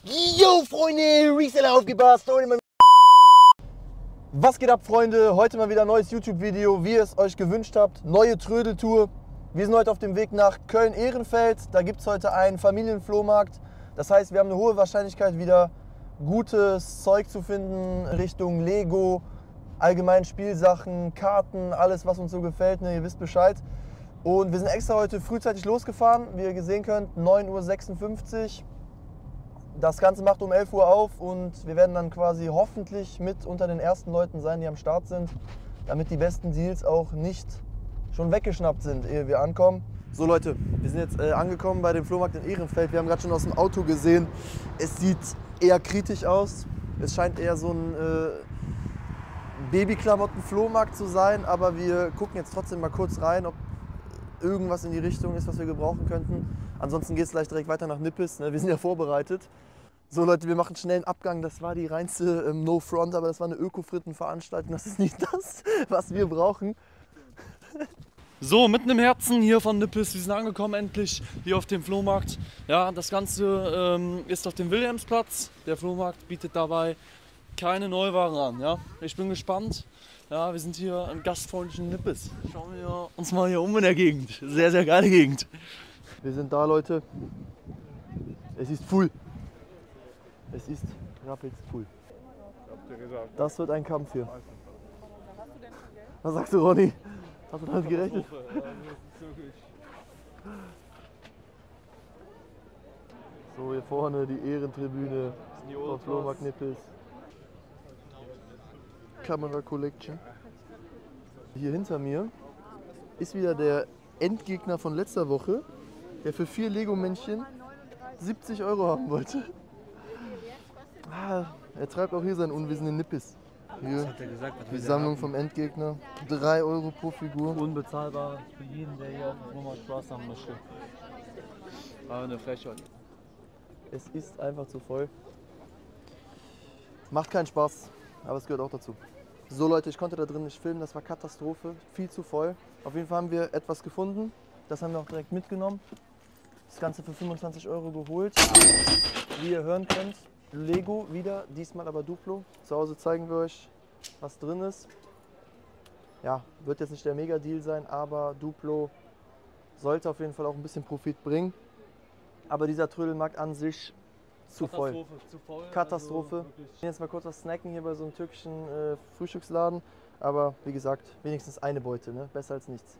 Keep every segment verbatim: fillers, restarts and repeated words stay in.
Yo Freunde, Reseller aufgepasst. Was geht ab Freunde? Heute mal wieder ein neues YouTube-Video, wie ihr es euch gewünscht habt. Neue Trödeltour. Wir sind heute auf dem Weg nach Köln-Ehrenfeld. Da gibt es heute einen Familienflohmarkt. Das heißt, wir haben eine hohe Wahrscheinlichkeit, wieder gutes Zeug zu finden Richtung Lego, allgemein Spielsachen, Karten, alles was uns so gefällt. Ne? Ihr wisst Bescheid. Und wir sind extra heute frühzeitig losgefahren. Wie ihr gesehen könnt, neun Uhr sechsundfünfzig. Das Ganze macht um elf Uhr auf und wir werden dann quasi hoffentlich mit unter den ersten Leuten sein, die am Start sind, damit die besten Deals auch nicht schon weggeschnappt sind, ehe wir ankommen. So Leute, wir sind jetzt äh, angekommen bei dem Flohmarkt in Ehrenfeld. Wir haben gerade schon aus dem Auto gesehen, es sieht eher kritisch aus. Es scheint eher so ein äh, Babyklamotten-Flohmarkt zu sein, aber wir gucken jetzt trotzdem mal kurz rein, ob irgendwas in die Richtung ist, was wir gebrauchen könnten. Ansonsten geht es gleich direkt weiter nach Nippes, ne? Wir sind ja vorbereitet. So Leute, wir machen schnell einen Abgang. Das war die reinste ähm, No Front, aber das war eine Öko-Fritten-Veranstaltung. Das ist nicht das, was wir brauchen. So, mitten im Herzen hier von Nippes. Wir sind angekommen endlich hier auf dem Flohmarkt. Ja, das Ganze ähm, ist auf dem Wilhelmsplatz. Der Flohmarkt bietet dabei keine Neuwaren an. Ja? Ich bin gespannt. Ja, wir sind hier im gastfreundlichen Nippes. Schauen wir uns mal hier um in der Gegend. Sehr, sehr geile Gegend. Wir sind da, Leute. Es ist full. Es ist rappelst full. Das wird ein Kampf hier. Was sagst du, Ronny? Hast du damit gerechnet? So, hier vorne die Ehrentribüne vom Flohmarkt Nippes. Kamera Collection. Hier hinter mir ist wieder der Endgegner von letzter Woche, der für vier Lego-Männchen siebzig Euro haben wollte. Ah, er treibt auch hier sein Unwesen in Nippes. Hier hat er gesagt, die Sammlung vom Endgegner. drei Euro pro Figur. Unbezahlbar für jeden, der hier auf dem Flohmarkt Spaß haben möchte. Aber eine Frechheit. Es ist einfach zu voll. Macht keinen Spaß, aber es gehört auch dazu. So Leute, ich konnte da drin nicht filmen, das war Katastrophe, viel zu voll. Auf jeden Fall haben wir etwas gefunden, das haben wir auch direkt mitgenommen. Das Ganze für fünfundzwanzig Euro geholt. Wie ihr hören könnt, Lego wieder, diesmal aber Duplo. Zu Hause zeigen wir euch, was drin ist. Ja, wird jetzt nicht der Mega-Deal sein, aber Duplo sollte auf jeden Fall auch ein bisschen Profit bringen. Aber dieser Trödelmarkt an sich zu voll. Katastrophe, zu voll. Katastrophe. Also Ich bin jetzt mal kurz was snacken hier bei so einem türkischen äh, Frühstücksladen. Aber wie gesagt, wenigstens eine Beute, ne? Besser als nichts.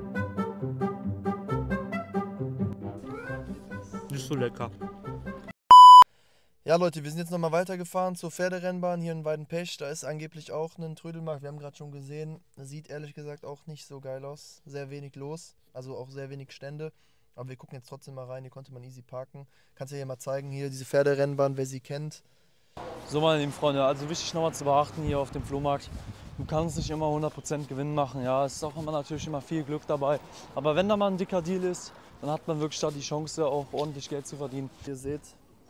Nicht so lecker. Ja Leute, wir sind jetzt nochmal weitergefahren zur Pferderennbahn hier in Weidenpech. Da ist angeblich auch ein Trödelmarkt. Wir haben gerade schon gesehen, sieht ehrlich gesagt auch nicht so geil aus. Sehr wenig los, also auch sehr wenig Stände. Aber wir gucken jetzt trotzdem mal rein, hier konnte man easy parken. Kannst du ja hier mal zeigen, hier diese Pferderennbahn, wer sie kennt. So meine lieben Freunde, also wichtig nochmal zu beachten hier auf dem Flohmarkt. Du kannst nicht immer hundert Prozent Gewinn machen, ja, es ist auch immer natürlich immer viel Glück dabei. Aber wenn da mal ein dicker Deal ist, dann hat man wirklich da die Chance, auch ordentlich Geld zu verdienen. Ihr seht,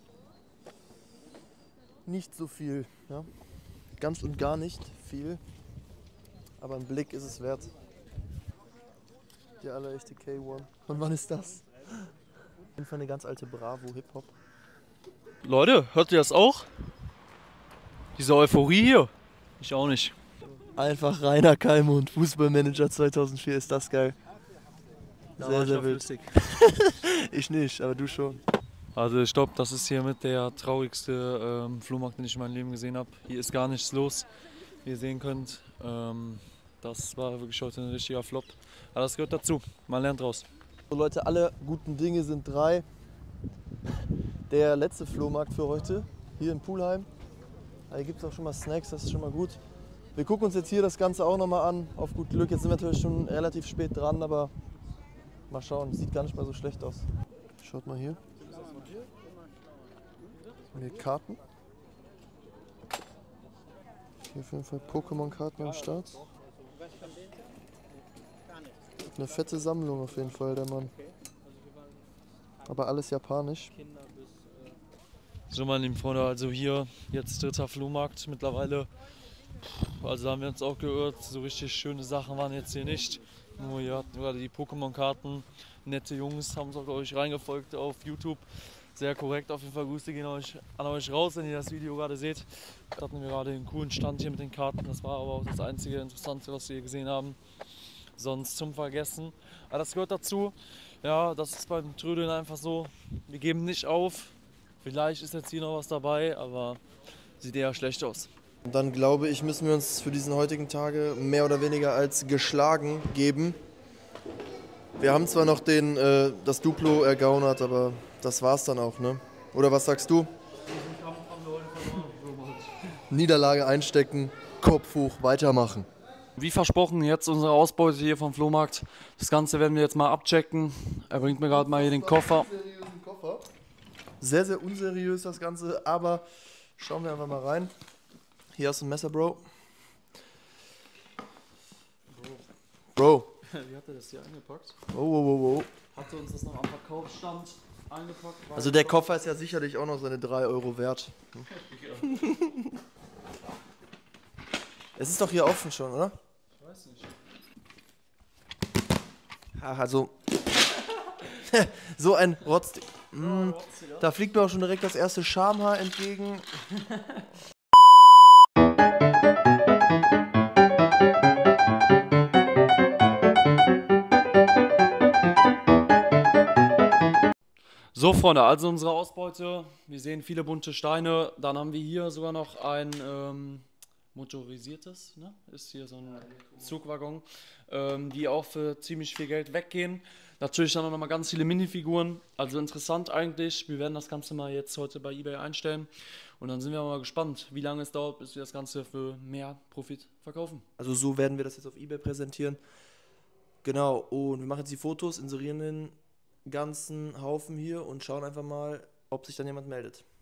nicht so viel, ja? Ganz und gar nicht viel, aber ein Blick ist es wert. Die allerechte K eins. Und wann ist das? Auf jeden Fall eine ganz alte Bravo Hip-Hop. Leute, hört ihr das auch? Diese Euphorie hier? Ich auch nicht. Einfach Rainer Kallmund, Fußballmanager zweitausendvier, ist das geil. Sehr, sehr wild. Ich nicht, aber du schon. Also ich glaube, das ist hier mit der traurigste ähm, Flohmarkt, den ich in meinem Leben gesehen habe. Hier ist gar nichts los, wie ihr sehen könnt. Ähm, das war wirklich heute ein richtiger Flop. Aber das gehört dazu, man lernt draus. So Leute, alle guten Dinge sind drei. Der letzte Flohmarkt für heute, hier in Pulheim. Hier gibt es auch schon mal Snacks, das ist schon mal gut. Wir gucken uns jetzt hier das Ganze auch nochmal an, auf gut Glück. Jetzt sind wir natürlich schon relativ spät dran, aber mal schauen, sieht gar nicht mal so schlecht aus. Schaut mal hier. Hier Karten. Hier auf jeden Fall Pokémon-Karten am Start. Eine fette Sammlung auf jeden Fall, der Mann. Aber alles japanisch. So meine lieben Freunde, also hier jetzt dritter Flohmarkt mittlerweile. Also da haben wir uns auch geirrt, so richtig schöne Sachen waren jetzt hier nicht. Nur hier hatten wir gerade die Pokémon-Karten. Nette Jungs haben uns auch euch reingefolgt auf YouTube. Sehr korrekt, auf jeden Fall Grüße gehen euch, an euch raus, wenn ihr das Video gerade seht. Da hatten wir gerade einen coolen Stand hier mit den Karten, das war aber auch das einzige Interessante, was wir hier gesehen haben. Sonst zum Vergessen. Aber das gehört dazu, ja, das ist beim Trödeln einfach so, wir geben nicht auf. Vielleicht ist jetzt hier noch was dabei, aber sieht eher schlecht aus. Und dann glaube ich, müssen wir uns für diesen heutigen Tage mehr oder weniger als geschlagen geben. Wir haben zwar noch den, äh, das Duplo ergaunert, aber das war's dann auch, ne? Oder was sagst du? Niederlage einstecken, Kopf hoch, weitermachen. Wie versprochen, jetzt unsere Ausbeute hier vom Flohmarkt. Das Ganze werden wir jetzt mal abchecken. Er bringt mir gerade mal hier den Koffer. Koffer. Sehr, sehr unseriös das Ganze, aber schauen wir einfach mal rein. Hier hast du ein Messer, Bro. Bro. Wie hat er das hier eingepackt? Oh, oh, oh, oh. Hatte uns das noch am Verkaufsstand eingepackt? Also der Koffer ist ja sicherlich auch noch seine drei Euro wert. Es ist doch hier offen schon, oder? Ich weiß nicht. Ach, also... so ein Rotz... Mm, da fliegt mir auch schon direkt das erste Schamhaar entgegen. So Freunde, also unsere Ausbeute, wir sehen viele bunte Steine, dann haben wir hier sogar noch ein ähm, motorisiertes, ne? Ist hier so ein Zugwaggon, ähm, die auch für ziemlich viel Geld weggehen. Natürlich dann auch noch mal ganz viele Minifiguren, also interessant eigentlich, wir werden das Ganze mal jetzt heute bei eBay einstellen und dann sind wir mal gespannt, wie lange es dauert, bis wir das Ganze für mehr Profit verkaufen. Also so werden wir das jetzt auf eBay präsentieren. Genau, und wir machen jetzt die Fotos, inserieren den ganzen Haufen hier und schauen einfach mal, ob sich dann jemand meldet.